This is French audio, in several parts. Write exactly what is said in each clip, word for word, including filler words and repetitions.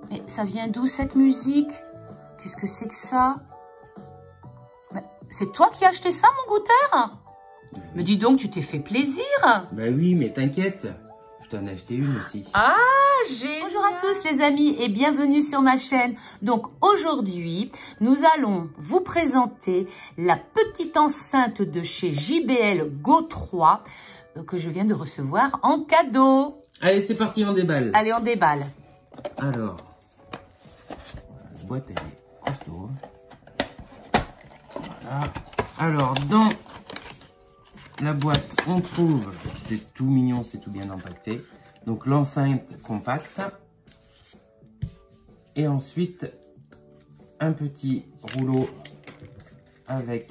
Mais ça vient d'où cette musique? Qu'est-ce que c'est que ça? C'est toi qui as acheté ça, mon goûteur? Mais dis donc, tu t'es fait plaisir. Bah oui, mais t'inquiète, je t'en ai acheté une aussi. Ah, génial. Bonjour à tous les amis et bienvenue sur ma chaîne. Donc aujourd'hui, nous allons vous présenter la petite enceinte de chez J B L Go trois euh, que je viens de recevoir en cadeau. Allez, c'est parti, on déballe. Allez, on déballe. Alors, la boîte elle est costaud. Voilà. Alors, dans la boîte, on trouve, c'est tout mignon, c'est tout bien empaqueté. Donc, l'enceinte compacte. Et ensuite, un petit rouleau avec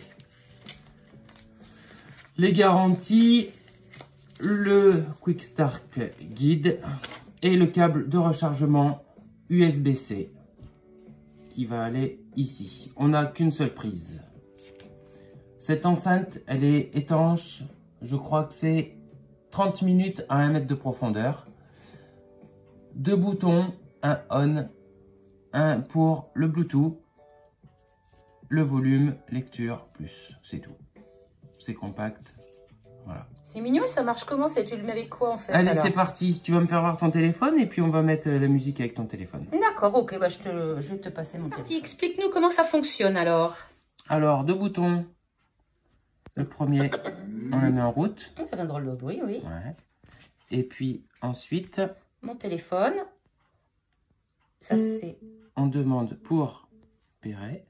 les garanties, le Quick Start Guide et le câble de rechargement U S B C qui va aller ici. On n'a qu'une seule prise. Cette enceinte, elle est étanche. Je crois que c'est trente minutes à un mètre de profondeur. Deux boutons, un on, un pour le Bluetooth, le volume, lecture, plus. C'est tout. C'est compact. Voilà. C'est mignon, ça marche comment? Tu le mets avec quoi en fait? Allez, c'est parti. Tu vas me faire voir ton téléphone et puis on va mettre la musique avec ton téléphone. D'accord, ok, bah je, te, je vais te passer mon téléphone. Explique-nous comment ça fonctionne alors. Alors, deux boutons. Le premier, on la met en route. Ça fait un drôle de bruit, oui. Ouais. Et puis ensuite, mon téléphone. Ça c'est... on demande pour Perret.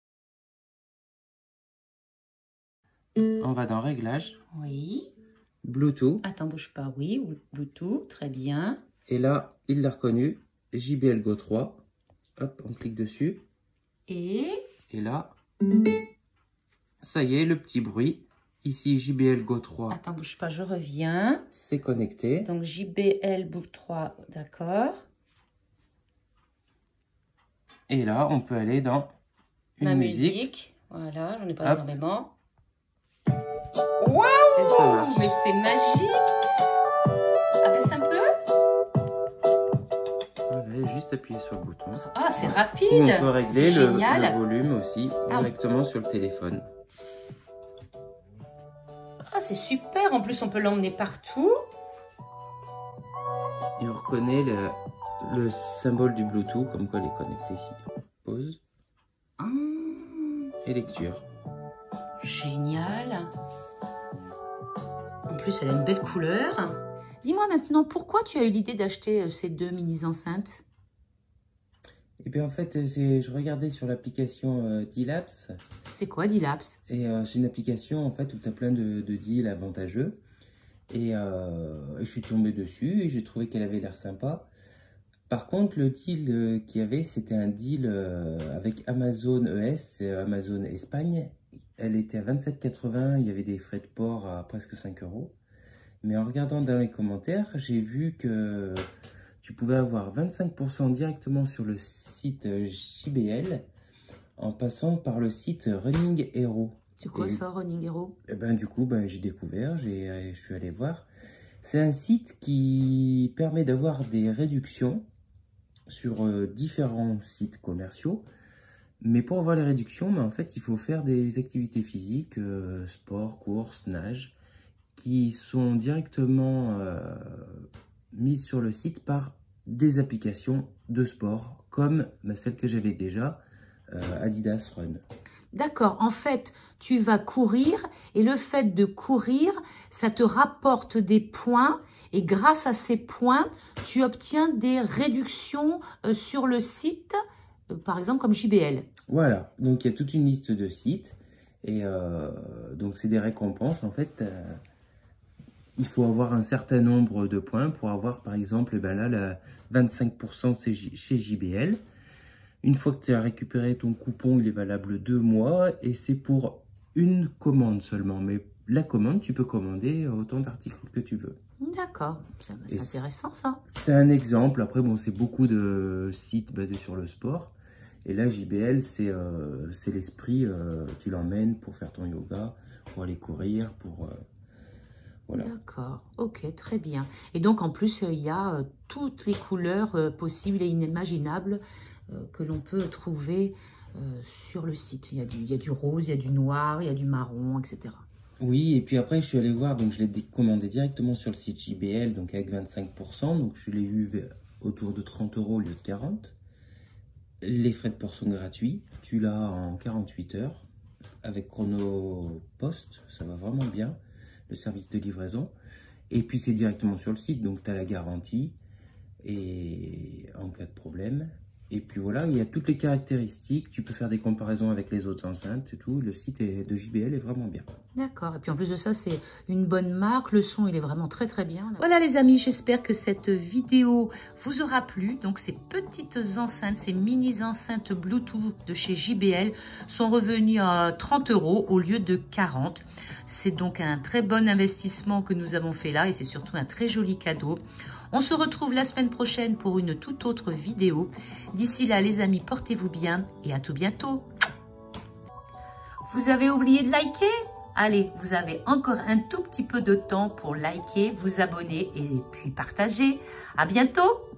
On va dans Réglages. Oui. Bluetooth. Attends, bouge pas, oui. Bluetooth, très bien. Et là, il l'a reconnu. J B L Go trois. Hop, on clique dessus. Et... Et là, ça y est, le petit bruit. Ici, J B L Go trois. Attends, bouge pas, je reviens. C'est connecté. Donc, J B L Go trois, d'accord. Et là, on peut aller dans une Ma musique. musique. Voilà, j'en ai pas Hop. énormément. Waouh! Mais c'est magique! Abaisse un peu. Voilà, juste appuyer sur le bouton. Ah, c'est Ou rapide! on peut régler C'est le, génial! le volume aussi Ah. directement sur le téléphone. Ah, c'est super! En plus, on peut l'emmener partout. Et on reconnaît le, le symbole du Bluetooth, comme quoi elle est connectée ici. Pause. Ah, Et lecture. génial! En plus, elle a une belle couleur. Dis-moi maintenant, pourquoi tu as eu l'idée d'acheter ces deux mini-enceintes? Et bien en fait, je regardais sur l'application euh, D-Labs. C'est quoi D-Labs? Et euh, c'est une application en fait où tu as plein de, de deals avantageux. Et, euh, et je suis tombé dessus et j'ai trouvé qu'elle avait l'air sympa. Par contre, le deal euh, qu'il y avait, c'était un deal euh, avec Amazon E S, euh, Amazon Espagne. Elle était à vingt-sept quatre-vingts, il y avait des frais de port à presque cinq euros. Mais en regardant dans les commentaires, j'ai vu que tu pouvais avoir vingt-cinq pour cent directement sur le site J B L en passant par le site Running Hero. C'est quoi et, ça, Running Hero? Et ben, du coup, ben, j'ai découvert, j'ai, je suis allé voir. C'est un site qui permet d'avoir des réductions sur euh, différents sites commerciaux. Mais pour avoir les réductions, ben, en fait, il faut faire des activités physiques, euh, sport, course, nage, qui sont directement euh, mises sur le site par des applications de sport, comme ben, celle que j'avais déjà, euh, Adidas Run. D'accord, en fait, tu vas courir et le fait de courir, ça te rapporte des points et grâce à ces points, tu obtiens des réductions euh, sur le site, euh, par exemple comme J B L. Voilà, donc il y a toute une liste de sites et euh, donc c'est des récompenses en fait. Euh, il faut avoir un certain nombre de points pour avoir par exemple ben là la vingt-cinq pour cent chez J B L. Une fois que tu as récupéré ton coupon, il est valable deux mois et c'est pour une commande seulement. Mais la commande, tu peux commander autant d'articles que tu veux. D'accord, c'est intéressant ça. C'est un exemple. Après, bon, c'est beaucoup de sites basés sur le sport. Et là, J B L, c'est euh, l'esprit. Euh, tu l'emmènes pour faire ton yoga, pour aller courir, pour... Euh, Voilà. D'accord, ok, très bien. Et donc, en plus, il y a euh, toutes les couleurs euh, possibles et inimaginables euh, que l'on peut trouver euh, sur le site. Il y, a du, il y a du rose, il y a du noir, il y a du marron, et cetera. Oui, et puis après, je suis allé voir, donc je l'ai commandé directement sur le site J B L, donc avec vingt-cinq pour cent. Donc, je l'ai eu autour de trente euros au lieu de quarante. Les frais de port sont gratuits. Tu l'as en quarante-huit heures avec chrono post. Ça va vraiment bien, le service de livraison. Et puis, c'est directement sur le site, donc tu as la garantie et en cas de problème. Et puis voilà, il y a toutes les caractéristiques. Tu peux faire des comparaisons avec les autres enceintes et tout. Le site est, de J B L est vraiment bien. D'accord. Et puis en plus de ça, c'est une bonne marque. Le son, il est vraiment très très bien. Voilà les amis, j'espère que cette vidéo vous aura plu. Donc ces petites enceintes, ces mini enceintes Bluetooth de chez J B L sont revenues à trente euros au lieu de quarante. C'est donc un très bon investissement que nous avons fait là et c'est surtout un très joli cadeau. On se retrouve la semaine prochaine pour une toute autre vidéo. D'ici là, les amis, portez-vous bien et à tout bientôt. Vous avez oublié de liker? Allez, vous avez encore un tout petit peu de temps pour liker, vous abonner et puis partager. À bientôt!